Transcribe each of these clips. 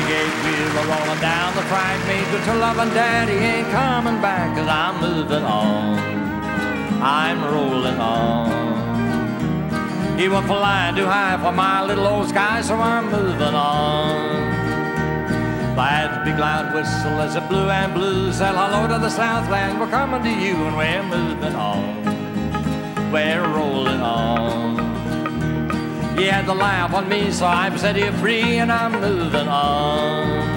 gate wheel rolling down the track means that your loving daddy ain't coming back, 'cause I'm moving on, I'm rolling on. He went flying too high for my little old sky, so I'm moving on. That big loud whistle as it blew and blew said hello to the Southland, we're coming to you and we're moving on, we're rolling on. He had to laugh on me, so I set you free and I'm moving on.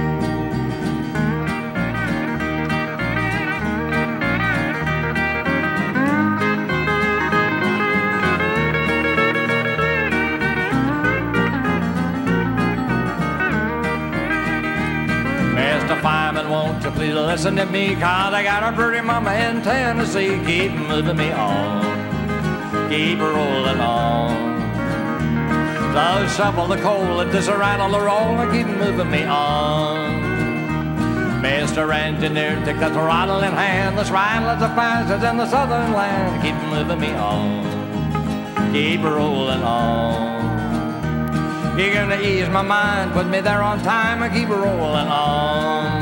Fireman, won't you please listen to me, 'cause I got a pretty mama in Tennessee. Keep moving me on, keep rolling on. So shovel the coal, let this rattle the roll, and keep moving me on. Mr. Engineer, take that throttle in hand, let's ride like the fastest in the southern land. Keep moving me on, keep rolling on. You're gonna ease my mind, put me there on time, and keep rolling on.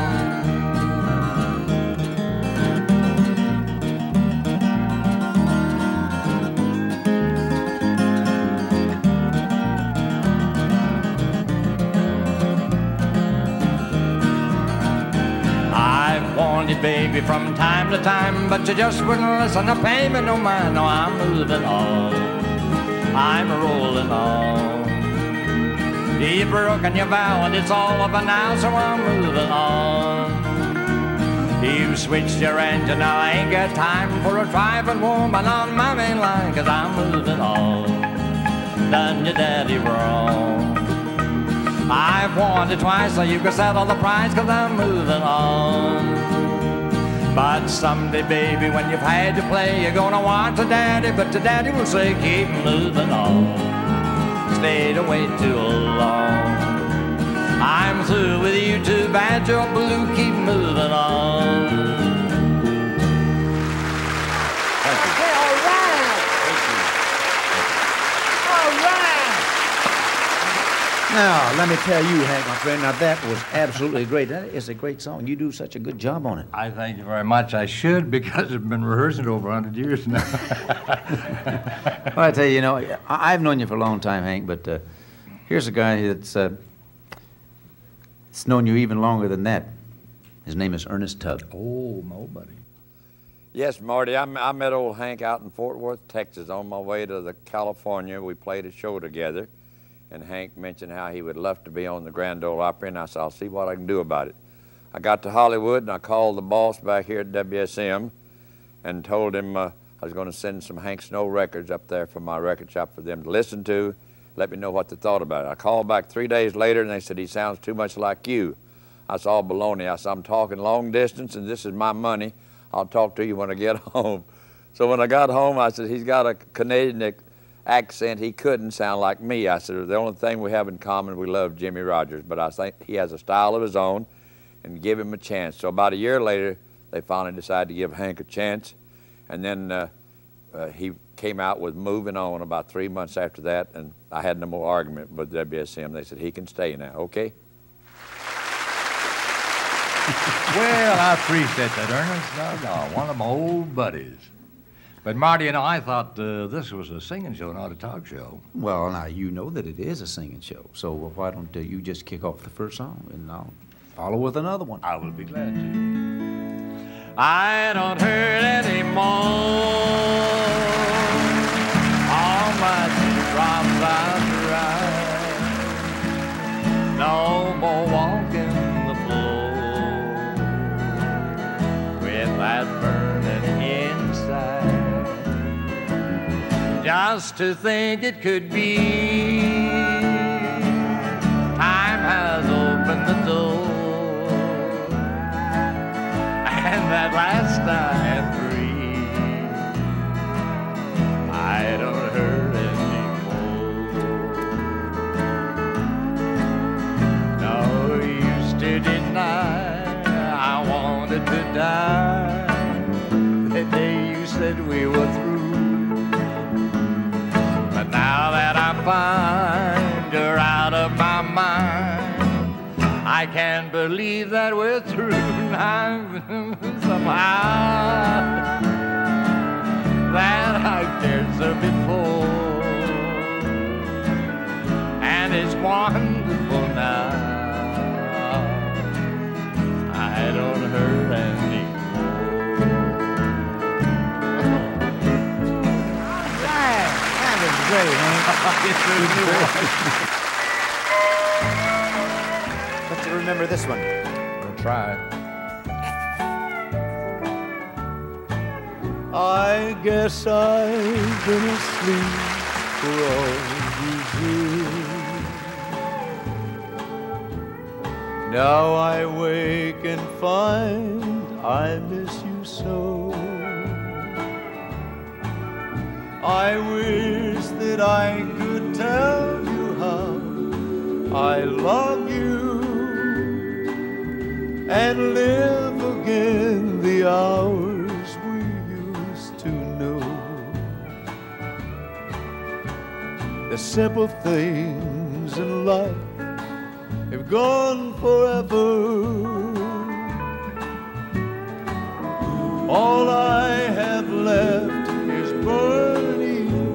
I've warned you, baby, from time to time, but you just wouldn't listen to pay me no mind. No, I'm moving on, I'm rolling on. You've broken your vow and it's all over now, so I'm moving on. You've switched your engine, now I ain't got time for a driving woman on my main line, 'cause I'm moving on, done your daddy wrong. I've warned you twice so you can settle the price, 'cause I'm moving on. But someday, baby, when you've had to play, you're gonna want a daddy, but your daddy will say, keep moving on. Stayed away too long. I'm through with you, too bad you're blue, keep moving on. Thank you. Okay, all right. Thank you. All right. Now, let me tell you, Hank, my friend, now that was absolutely great. That is a great song. You do such a good job on it. I thank you very much. I should, because I've been rehearsing it over 100 years now. Well, I tell you, you know, I've known you for a long time, Hank, but here's a guy that's known you even longer than that. His name is Ernest Tubb. Oh, my old buddy. Yes, Marty, I met old Hank out in Fort Worth, Texas. On my way to California, we played a show together, and Hank mentioned how he would love to be on the Grand Ole Opry, and I said, I'll see what I can do about it. I got to Hollywood, and I called the boss back here at WSM and told him I was going to send some Hank Snow records up there from my record shop for them to listen to, let me know what they thought about it. I called back 3 days later, and they said, he sounds too much like you. I said, all baloney. I said, I'm talking long distance, and this is my money. I'll talk to you when I get home. So when I got home, I said, he's got a Canadian accent. He couldn't sound like me. I said, the only thing we have in common, we love Jimmy Rogers, but I think he has a style of his own, and give him a chance. So about a year later, they finally decided to give Hank a chance, and then he came out with Moving On about 3 months after that, and I had no more argument with WSM. They said, he can stay now, okay? Well, I appreciate that, Ernest. No, one of my old buddies. But, Marty, you know, I thought this was a singing show, not a talk show. Well, now, you know that it is a singing show, so why don't you just kick off the first song, and I'll follow with another one. I will be glad to. I don't hurt anymore. All my teardrops I dry. No more walking the floor with that burning inside. Just to think it could be, time has opened the door. And that last I am free, I don't hurt anymore. No use to deny I wanted to die the day you said we were through. But now that I find you're out of my mind, I can't believe that we're through now somehow. That I cared so before, and it's wonderful now. I don't hurt anymore. Right. That was great, Hank. But to remember this one. We'll try. I guess I've been asleep for all these years. Now I wake and find I miss you so. I wish that I could tell you how I love you and live again the hours we used to know. The simple things in life have gone forever. All I have left is burning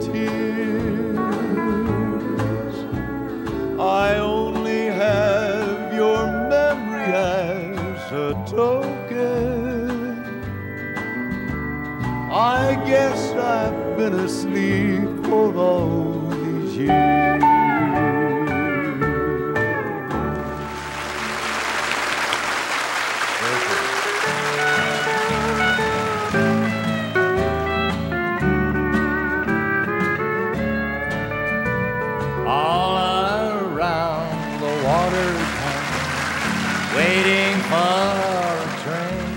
tears. I only have your memory as a token. I guess I've been asleep for all these years. All around the water tank, waiting for a train,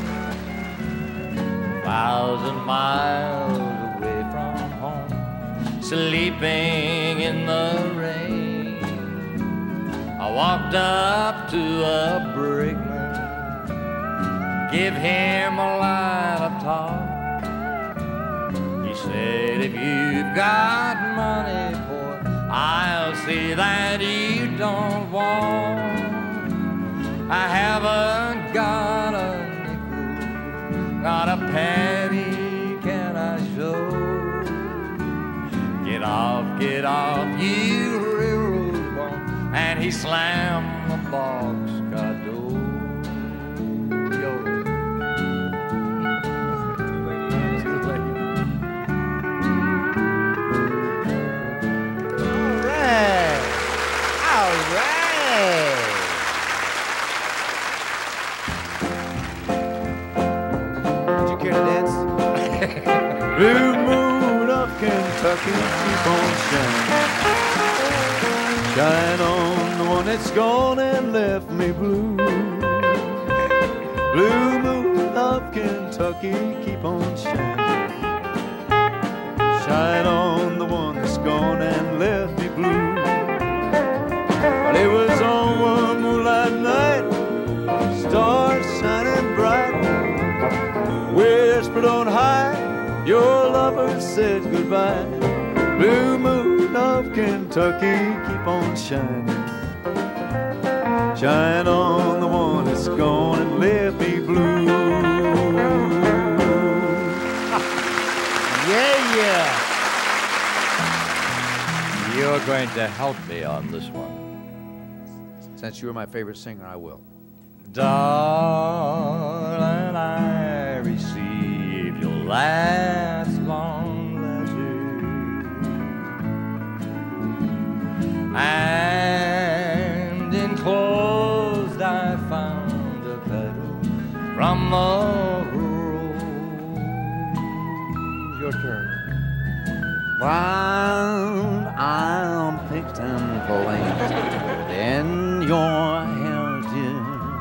1,000 miles away from home, sleeping in the rain. I walked up to a brakeman, give him a line of talk. He said, if you've got money, boy, I'll see that you don't walk. I haven't got a nickel, not a penny can I show. Get off, you railroad bum. And he slammed the boxcar door. All right. All right. Would you care to dance? Blue moon of Kentucky, keep on shining. Shine on the one that's gone and left me blue. Blue moon of Kentucky, keep on shining. Shine on the one that's gone and left me blue. But it was on one moonlight night, stars shining bright, whispered on high, your lover said goodbye. Blue moon of Kentucky, keep on shining. Shine on the one that's gone and left me blue. Yeah, yeah. You're going to help me on this one. Since you were my favorite singer, I will. Darling, I received your last long letter, and enclosed I found a petal from the rose. Your turn. While I'm picked and planted in your hair, dear,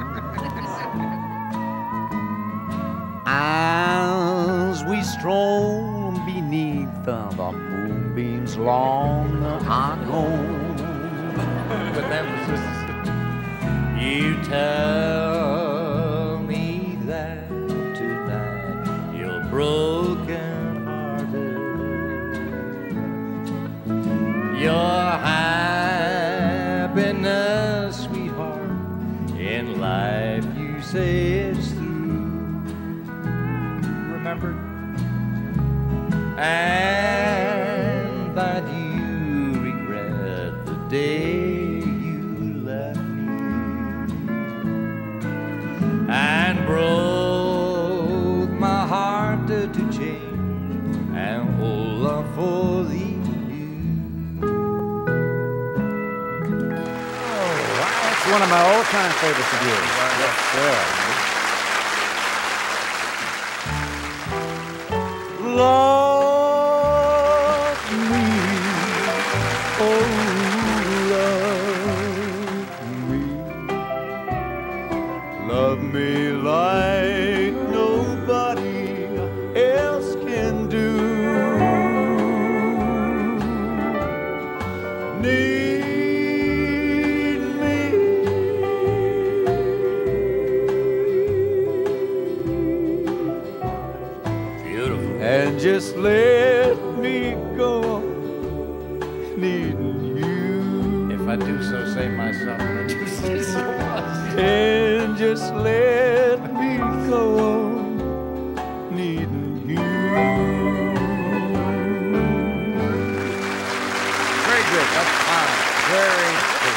as we stroll beneath the moonbeams long ago, With emphasis. You tell me that tonight you're broken hearted. Your happiness, sweetheart, in say it's through. Remember? And that you regret the day you left me and broke my heart to change and old love for thee. It's one of my all-time favorites of yours. Yes, sir. Love me, oh love me like nobody else can do. Need me, Beautiful. and just let me go on needing you. If I do so say myself, I do say so much. And just let me go on needing you. Very good. That's fine. Very good.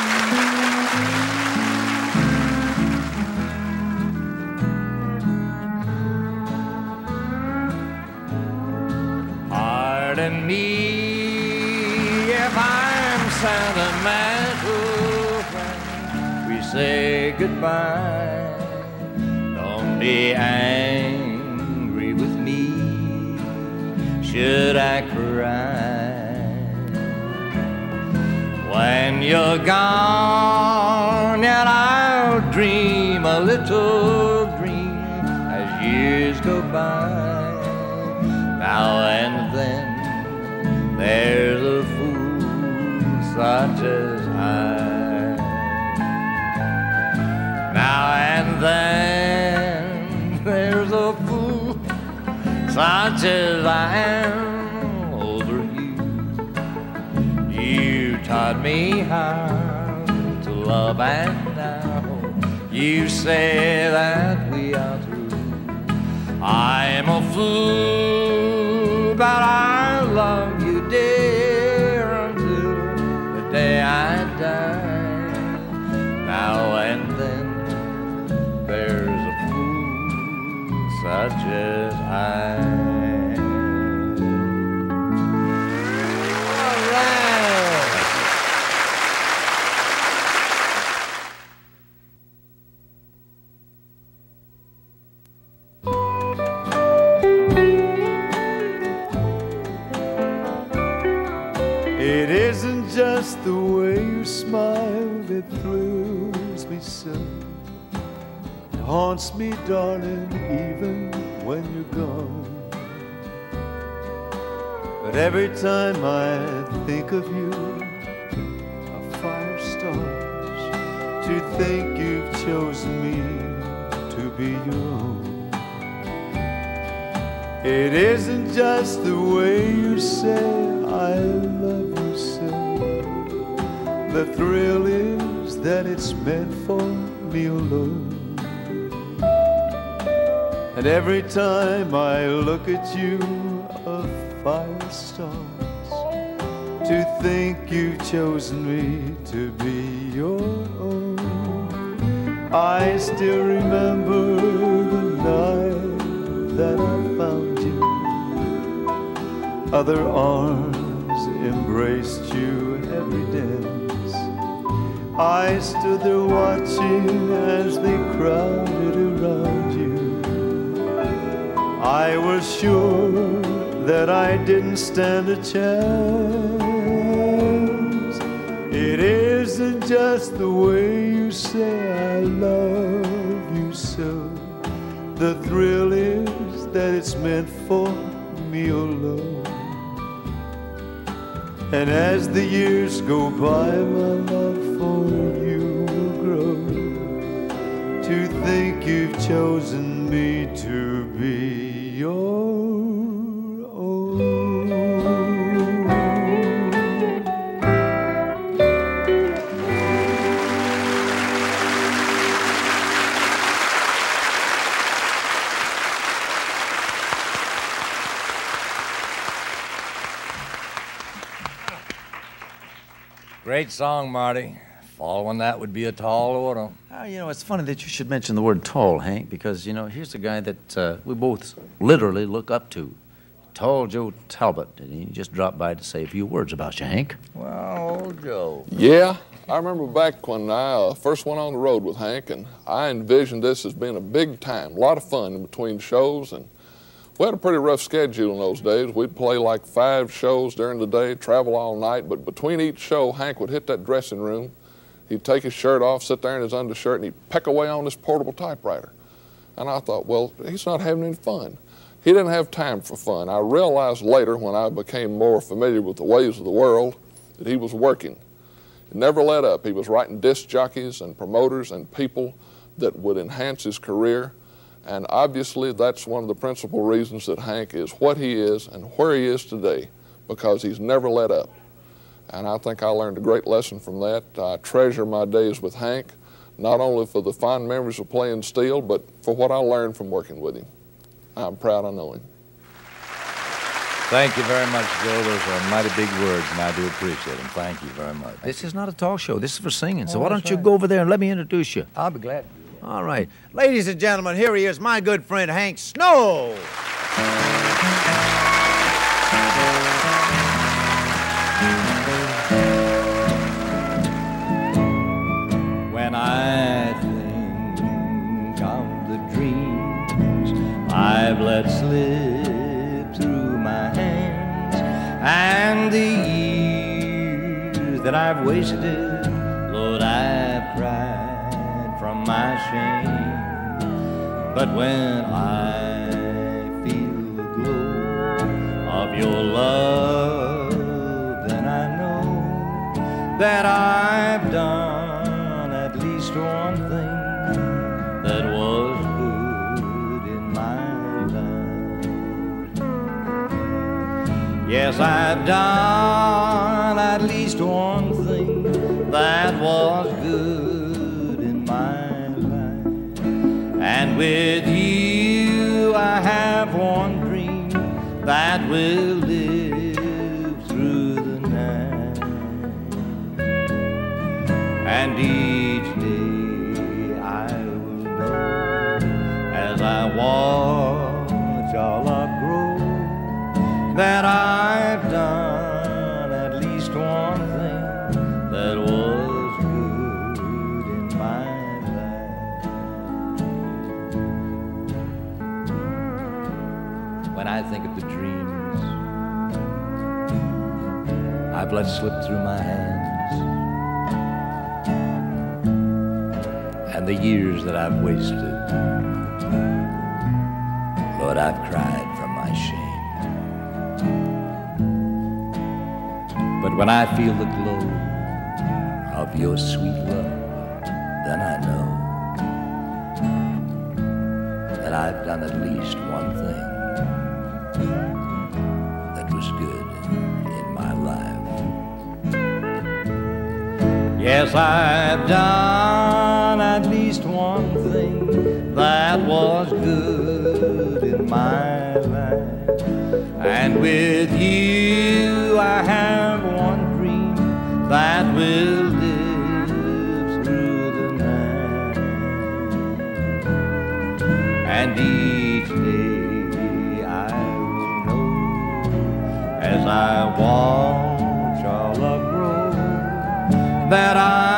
Pardon me if I'm sentimental when we say goodbye. Don't be angry with me should I cry. When you're gone, yet I'll dream a little dream as years go by. Now and then there's a fool such as I. Now and then there's a fool such as I am over you. You taught me how to love, and now you say that we are through. I'm a fool, but I love you, dear, until the day I die. Now and then there's a fool such as I. All right. It isn't just the way you smile that thrills me so. It haunts me, darling, even when you're gone. But every time I think of you, a fire starts to think you've chosen me to be your own. It isn't just the way you say I love you so. The thrill is that it's meant for me alone. And every time I look at you, a fire starts to think you've chosen me to be your own. I still remember the night that I found you. Other arms embraced you every dance. I stood there watching as they crowded around you. I was sure that I didn't stand a chance. It isn't just the way you say I love you so. The thrill is that it's meant for me alone. And as the years go by, my love for you will grow. To think you've chosen me to be your own. Great song, Marty. Following that would be a tall order. You know, it's funny that you should mention the word tall, Hank, because, you know, here's a guy that we both literally look up to. Tall Joe Talbot, and he just dropped by to say a few words about you, Hank. Well, old Joe. Yeah, I remember back when I first went on the road with Hank, and I envisioned this as being a big time, a lot of fun in between shows, and we had a pretty rough schedule in those days. We'd play like 5 shows during the day, travel all night, but between each show, Hank would hit that dressing room. He'd take his shirt off, sit there in his undershirt, and he'd peck away on this portable typewriter. And I thought, well, he's not having any fun. He didn't have time for fun. I realized later, when I became more familiar with the ways of the world, that he was working. He never let up. He was writing disc jockeys and promoters and people that would enhance his career. And obviously, that's one of the principal reasons that Hank is what he is and where he is today, because he's never let up. And I think I learned a great lesson from that. I treasure my days with Hank, not only for the fond memories of playing steel, but for what I learned from working with him. I'm proud I know him. Thank you very much, Joe. Those are mighty big words, and I do appreciate them. Thank you very much. This is not a talk show. This is for singing. So Oh, why that's don't you right. go over there and let me introduce you? I'll be glad to. All right. Ladies and gentlemen, here he is, my good friend Hank Snow. When I think of the dreams I've let slip through my hands and the years that I've wasted, Lord, I've cried from my shame. But when I feel the glow of your love, then I know that I've done at least one thing that was good in my life. Yes, I've done at least one thing that was good in my life. And with you I have one dream that will live through the night. And each day I will know, as I watch our love grow, that I've done at least one thing that was good in my life. When I think of the dreams I've let slip through my hands and the years that I've wasted, Lord, I've cried from my shame. But when I feel the glow of your sweet love, then I know that I've done at least one thing that was good in my life. Yes, I've done at least one thing that was good in my life. And with you I have one dream that will live through the night. And each day I will know, as I watch our love grow, that I